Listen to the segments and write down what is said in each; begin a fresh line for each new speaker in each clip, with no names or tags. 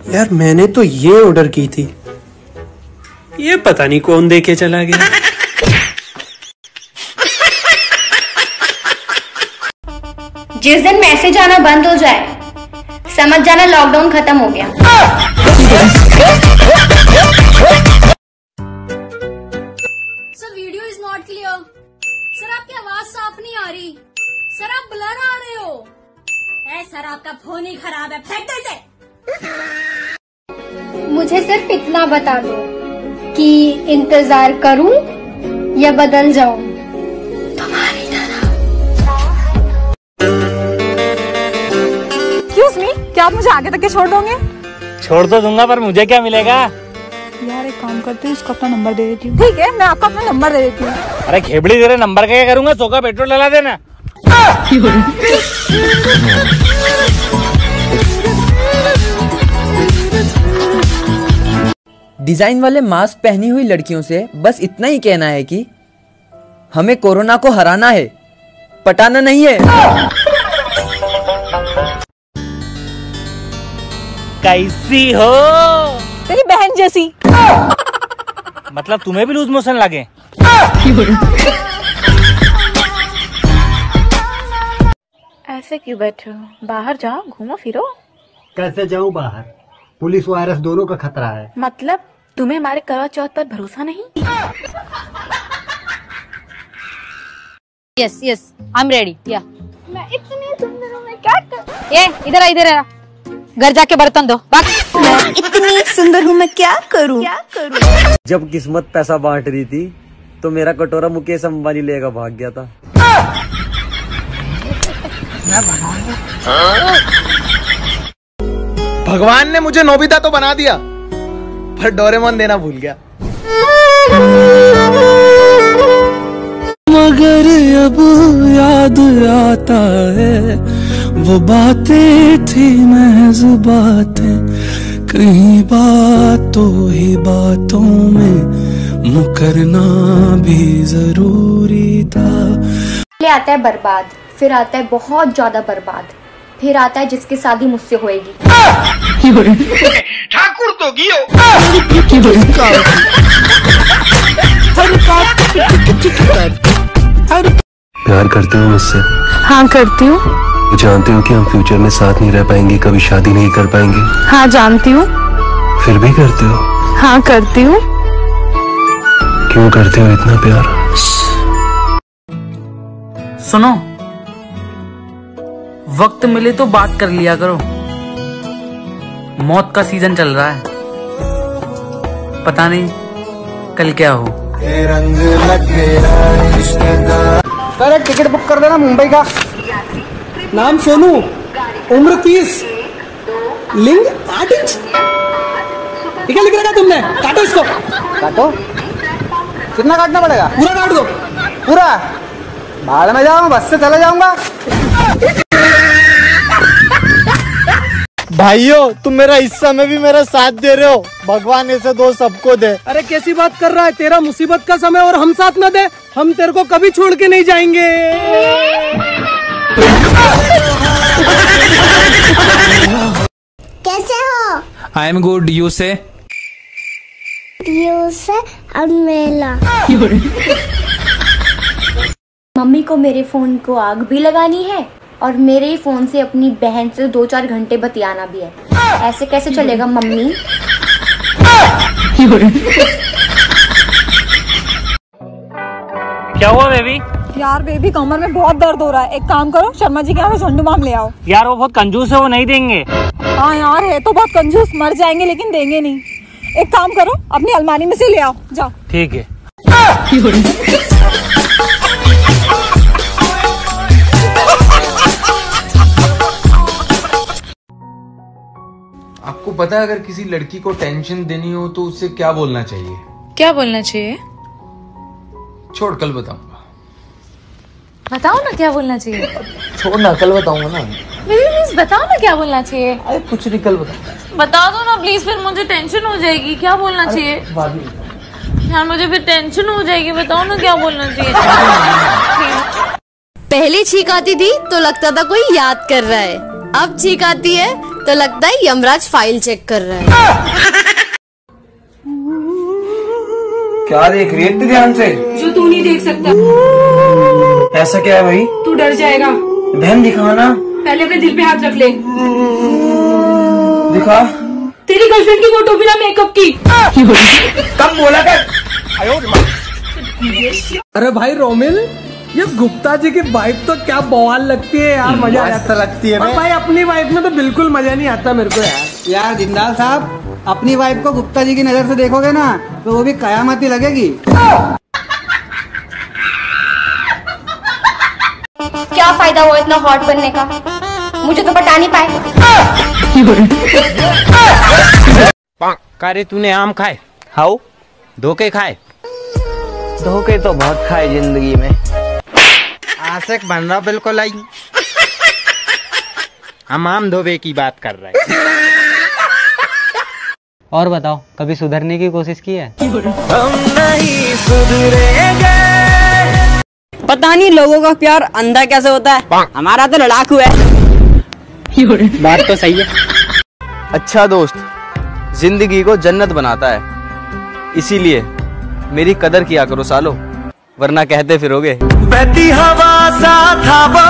यार मैंने तो ये ऑर्डर की थी, ये पता नहीं कौन देके चला गया।
जिस दिन मैसेज आना बंद हो जाए समझ जाना लॉकडाउन खत्म हो गया।
Sir video is not clear. Sir आपकी आवाज साफ नहीं आ रही। सर आप ब्लर आ रहे हो। सर आपका फोन ही खराब है, फेंक दो इसे।
मुझे सिर्फ इतना बता दो कि इंतजार करूं या बदल जाऊं तुम्हारी तरह।
एक्सक्यूज मी, क्या आप मुझे आगे तक के छोड़ दोगे?
छोड़ तो दूंगा, पर मुझे क्या मिलेगा?
यार एक काम करते हैं, इसको अपना नंबर दे देती हूँ। ठीक है, मैं आपको अपना नंबर दे देती हूँ।
अरे खेबड़ी तेरे नंबर का क्या करूंगा? 100 का पेट्रोल डला देना।
डिजाइन वाले मास्क पहनी हुई लड़कियों से बस इतना ही कहना है कि हमें कोरोना को हराना है, पटाना नहीं है।
कैसी हो?
तेरी बहन जैसी।
मतलब तुम्हें भी लूज मोशन लगे?
ऐसे क्यों बैठे हो? बाहर जाओ, घूमो फिरो।
कैसे जाऊं बाहर? पुलिस वायरस दोनों का खतरा है।
मतलब तुम्हें हमारे करवा चौथ पर भरोसा नहीं?
Yes yes I am ready. या
मैं इतनी सुंदर हूँ, मैं क्या करूं?
ये इधर आ, इधर आ। घर जाके बर्तन दो।
मैं इतनी सुंदर हूँ, मैं क्या करूँ?
जब किस्मत पैसा बांट रही थी तो मेरा कटोरा मुकेश अंबानी लेकर भाग गया था।
भगवान ने मुझे नोबिता तो बना दिया, पर डोरेमोन देना भूल गया।
मगर अब याद आता है वो बातें थी महज बातें, कहीं बातों ही बातों में मुकरना भी जरूरी था।
ले आता है बर्बाद, फिर आता है बहुत ज्यादा बर्बाद, फिर आता है जिसकी शादी मुझसे होएगी।
ठाकुर तो गियो।
प्यार करते हो मुझसे?
हाँ करती हूँ।
जानते हो कि हम फ्यूचर में साथ नहीं रह पाएंगे, कभी शादी नहीं कर पाएंगे?
हाँ जानती हूँ।
फिर भी करते हो?
हाँ करती हूँ।
क्यों करते हो इतना प्यार?
सुनो, वक्त मिले तो बात कर लिया करो। मौत का सीजन चल रहा है, पता नहीं कल क्या हो।
सर एक टिकट बुक कर देना मुंबई का।
नाम सोनू, उम्र 30, लिंग 8 इंच। क्या लिख रखा तुमने? काटो इसको।
काटो? कितना काटना पड़ेगा?
पूरा काट दो।
पूरा? भाड़ में जाऊँ, बस से चले जाऊंगा।
भाइयों, तुम मेरा हिस्सा में भी मेरा साथ दे रहे हो। भगवान ऐसे दो सबको दे।
अरे कैसी बात कर रहा है? तेरा मुसीबत का समय और हम साथ न दे, हम तेरे को कभी छोड़ के नहीं जाएंगे।
कैसे हो?
I am good, you say?
You say अमेला। मम्मी को मेरे फोन को आग भी लगानी है और मेरे ही फोन से अपनी बहन से 2-4 घंटे बतियाना भी है। ऐसे कैसे चलेगा मम्मी?
क्या हुआ बेबी?
यार बेबी कमर में बहुत दर्द हो रहा है, एक काम करो शर्मा जी के यहाँ से झंडू बाम ले आओ।
यार वो बहुत कंजूस है, वो नहीं देंगे।
हाँ यार है तो बहुत कंजूस, मर जाएंगे लेकिन देंगे नहीं। एक काम करो अपनी अलमारी में से ले आओ, जाओ।
ठीक है।
आपको पता है अगर किसी लड़की को टेंशन देनी हो तो उसे क्या बोलना चाहिए?
क्या बोलना चाहिए?
छोड़, कल बताऊंगा।
बताओ ना क्या बोलना चाहिए।
छोड़ ना, कल बताऊंगा ना।
प्लीज बताओ ना क्या बोलना चाहिए।
अरे कुछ नहीं, कल बताऊंगा।
बता दो ना प्लीज, फिर मुझे टेंशन हो जाएगी। क्या बोलना चाहिए यार? मुझे फिर टेंशन हो जाएगी, बताओ ना क्या बोलना चाहिए।
पहले छींक आती थी तो लगता था कोई याद कर रहा है, अब छींक आती है
तो लगता है यमराज फाइल चेक कर रहा है।
क्या देख रही है इतनी ध्यान से?
जो तू नहीं देख सकता।
ऐसा क्या है भाई?
तू डर जाएगा।
बहन दिखाना।
पहले अपने दिल पे हाथ रख ले।
दिखा।
तेरी गर्लफ्रेंड की फोटो बिना मेकअप की।
कब बोला कर?
अरे भाई रोमिल, ये गुप्ता जी की वाइफ तो क्या बवाल लगती है यार, मजा आ जाता
लगती है।
और भाई अपनी वाइफ में तो बिल्कुल मजा नहीं आता मेरे को यार।
जिंदाल साहब, अपनी वाइफ को गुप्ता जी की नजर से देखोगे ना तो वो भी कयामत ही लगेगी।
क्या फायदा हुआ इतना हॉट बनने का, मुझे तो बता नहीं पाए।
कारे तूने आम खाए? हाउ धोखे खाए?
धोखे तो बहुत खाए जिंदगी में।
आशिक बन रहा बिल्कुल आई। हम आम धोबे की बात कर रहे हैं।
और बताओ, कभी सुधरने की कोशिश की है?
हम नहीं सुधरेंगे।
पता नहीं लोगों का प्यार अंधा कैसे होता है, हमारा तो लड़ाकू है।
बात तो सही है।
अच्छा दोस्त जिंदगी को जन्नत बनाता है, इसीलिए मेरी कदर किया करो सालो, वरना कहते फिरोगे बहती हवा सा था वो।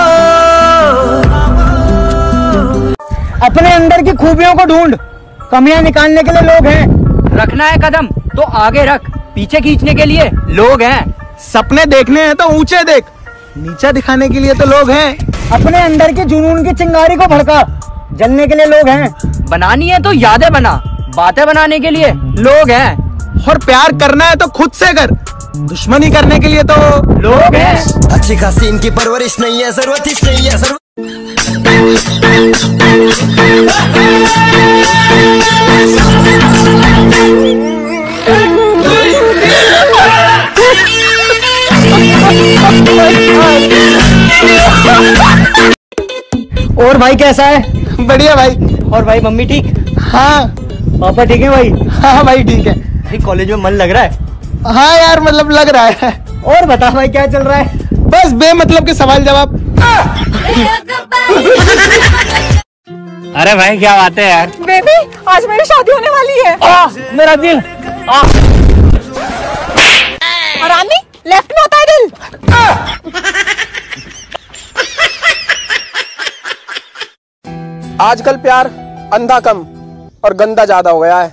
अपने अंदर की खूबियों को ढूंढ, कमियां निकालने के लिए लोग हैं। रखना है कदम तो आगे रख, पीछे खींचने के लिए लोग हैं।
सपने देखने हैं तो ऊंचे देख, नीचा दिखाने के लिए तो लोग हैं।
अपने अंदर की जुनून की चिंगारी को भड़का, जलने के लिए लोग हैं। बनानी है तो यादें बना, बातें बनाने के लिए लोग हैं।
और प्यार करना है तो खुद से कर, दुश्मनी करने के लिए तो लोग हैं।
अच्छी खासी इनकी परवरिश नहीं है, जरूरत ही नहीं है।
और भाई कैसा है?
बढ़िया भाई।
और भाई मम्मी ठीक?
हाँ।
पापा ठीक है भाई?
हाँ भाई ठीक है।
भाई कॉलेज में मन लग रहा है?
हाँ यार मतलब लग रहा है।
और बता भाई क्या चल रहा है?
बस बेमतलब के सवाल जवाब।
अरे भाई क्या बात है यार।
बेबी आज मेरी शादी होने वाली है।
मेरा दिल।
आरामी लेफ्ट में होता है दिल।
आजकल प्यार अंधा कम और गंदा ज्यादा हो गया है।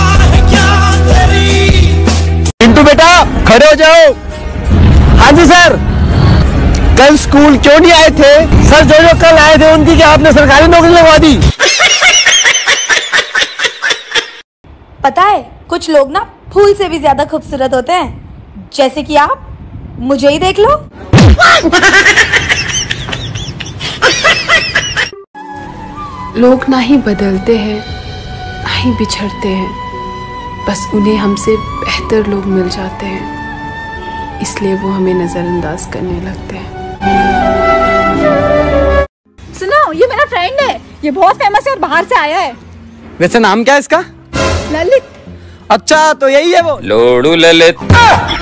पिंटू बेटा खड़े हो जाओ। हाँ जी सर। कल स्कूल क्यों नहीं आए थे? सर जो कल आए थे उनकी क्या आपने सरकारी नौकरी लगवा दी?
पता है कुछ लोग ना फूल से भी ज्यादा खूबसूरत होते हैं, जैसे कि आप मुझे ही देख लो।
लोग ना ही बदलते हैं ना ही बिछड़ते हैं, बस उन्हें हमसे बेहतर लोग मिल जाते हैं, इसलिए वो हमें नजरअंदाज करने लगते हैं।
सुनो ये मेरा फ्रेंड है, ये बहुत फेमस है और बाहर से आया है।
वैसे नाम क्या है इसका?
ललित।
अच्छा तो यही है वो
लोडू ललित।